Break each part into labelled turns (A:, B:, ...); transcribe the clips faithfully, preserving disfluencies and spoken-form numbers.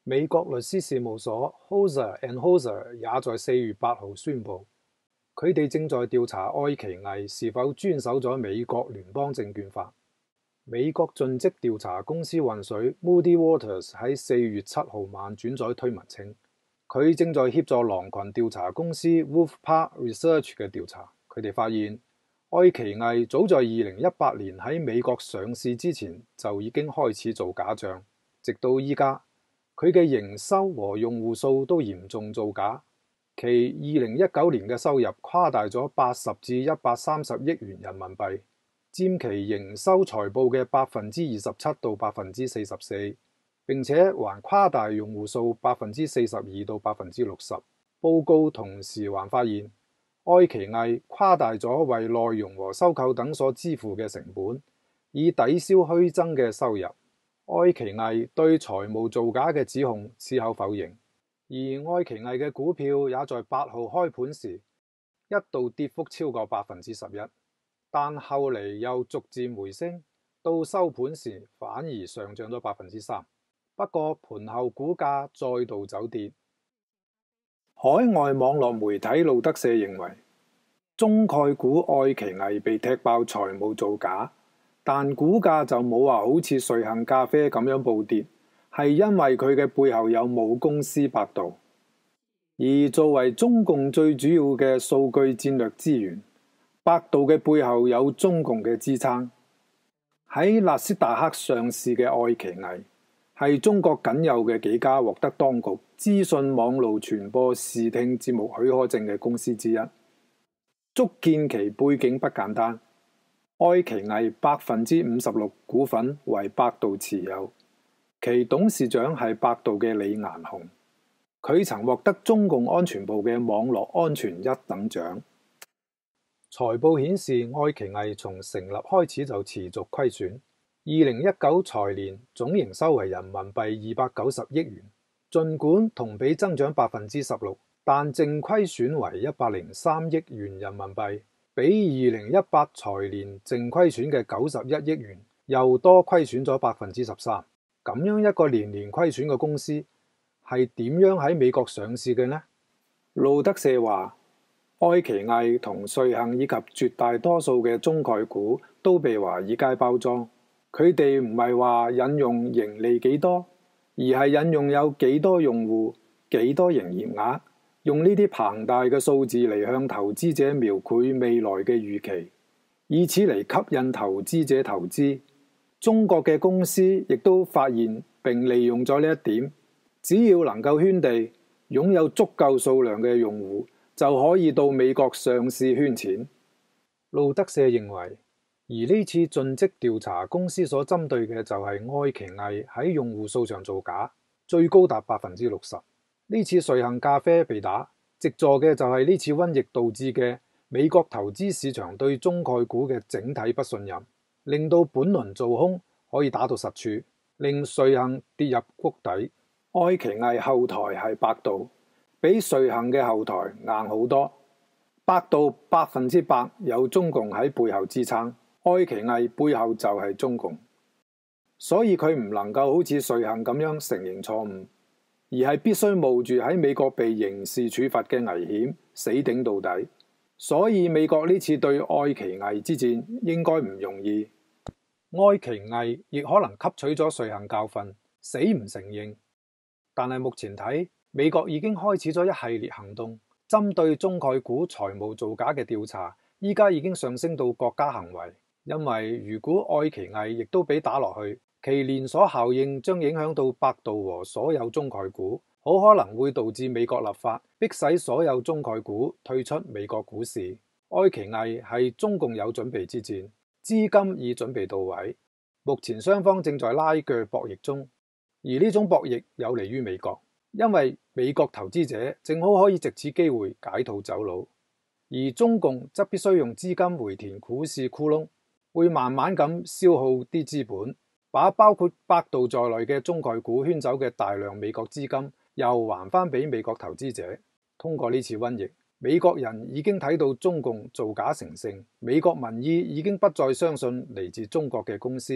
A: 美國律師事務所 Hauser and Hauser 也在四月八號宣布，佢哋正在調查愛奇藝是否遵守咗美國聯邦證券法。美國盡職調查公司渾水 Moody Waters 喺四月七號晚轉載推文稱，佢正在協助狼群調查公司 Wolf Park Research 嘅調查。佢哋發現，愛奇藝早在二零一八年喺美國上市之前就已經開始做假賬，直到依家，佢嘅營收和用戶數都嚴重造假。其二零一九年嘅收入誇大咗八十至一百三十億元人民幣，佔其營收財報嘅百分之二十七到百分之四十四，並且還誇大用戶數百分之四十二到百分之六十。報告同時還發現，愛奇藝誇大咗為內容和收購等所支付嘅成本，以抵消虛增嘅收入。愛奇藝對財務造假嘅指控矢口否認。而愛奇藝嘅股票也在八號開盤時一度跌幅超過百分之十一，但後嚟又逐漸回升，到收盤時反而上漲咗百分之三。不過盤後股價再度走跌。海外網絡媒體路德社認為，中概股愛奇藝被踢爆財務造假，但股價就冇話好似瑞幸咖啡咁樣暴跌。係因為佢嘅背後有母公司百度，而作為中共最主要嘅數據戰略資源，百度嘅背後有中共嘅支撐。喺納斯達克上市嘅愛奇藝，係中國僅有嘅幾家獲得當局資訊網路傳播視聽節目許可證嘅公司之一，足見其背景不簡單。愛奇藝百分之五十六股份為百度持有。其董事長係百度嘅李彥雄，佢曾獲得中共安全部嘅網絡安全一等獎。財報顯示，愛奇藝從成立開始就持續虧損。二零一九財年總營收為人民幣二百九十億元，儘管同比增長百分之十六，但淨虧損為一百零三億元人民幣，比二零一八財年淨虧損嘅九十一億元又多虧損咗百分之十三。咁樣一個年年虧損嘅公司係點樣喺美國上市嘅呢？路德社話，愛奇藝同瑞幸以及絕大多數嘅中概股都被華爾街包裝，佢哋唔係話引用盈利幾多，而係引用有幾多用戶、幾多營業額，用呢啲龐大嘅數字嚟向投資者描繪未來嘅預期，以此嚟吸引投資者投資。中國嘅公司亦都發現並利用咗呢一點，只要能夠圈地，擁有足夠數量嘅用戶，就可以到美國上市圈錢。路德社認為，而呢次盡職調查公司所針對嘅就係愛奇藝喺用戶數上造假，最高達百分之六十。呢次瑞幸咖啡被打，藉助嘅就係呢次瘟疫導致嘅美國投資市場對中概股嘅整體不信任。令到本輪做空可以打到實處，令瑞幸跌入谷底。愛奇藝後台係百度，比瑞幸嘅後台硬好多。百度百分之百有中共喺背後支撐，愛奇藝背後就係中共，所以佢唔能夠好似瑞幸咁樣承認錯誤，而係必須冒住喺美國被刑事處罰嘅危險，死頂到底。所以美國呢次對愛奇藝之戰應該唔容易。愛奇藝亦可能吸取咗瑞幸教訓，死唔承認。但係目前睇，美國已經開始咗一系列行動，針對中概股財務造假嘅調查，依家已經上升到國家行為。因為如果愛奇藝亦都俾打落去，其連鎖效應將影響到百度和所有中概股，好可能會導致美國立法，迫使所有中概股退出美國股市。愛奇藝係中共有準備之戰。資金已準備到位，目前雙方正在拉鋸博弈中，而呢種博弈有利於美國，因為美國投資者正好可以藉此機會解套走佬，而中共則必須用資金回填股市窟窿，會慢慢咁消耗啲資本，把包括百度在內嘅中概股圈走嘅大量美國資金又還返俾美國投資者。通過呢次瘟疫，美國人已經睇到中共造假成性，美國民意已經不再相信嚟自中國嘅公司，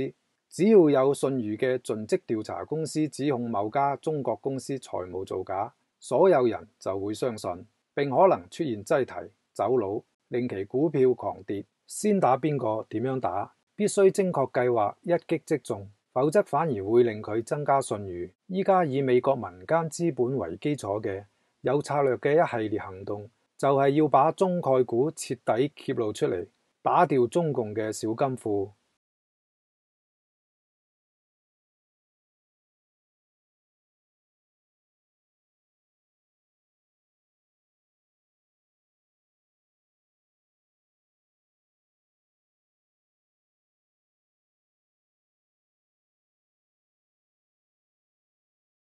A: 只要有信譽嘅盡職調查公司指控某家中國公司財務造假，所有人就會相信，並可能出現擠提、走佬，令其股票狂跌。先打邊個點樣打，必須精確計劃，一擊即中，否則反而會令佢增加信譽。依家以美國民間資本為基礎嘅有策略嘅一系列行動，就係要把中概股徹底揭露出嚟，打掉中共嘅小金庫。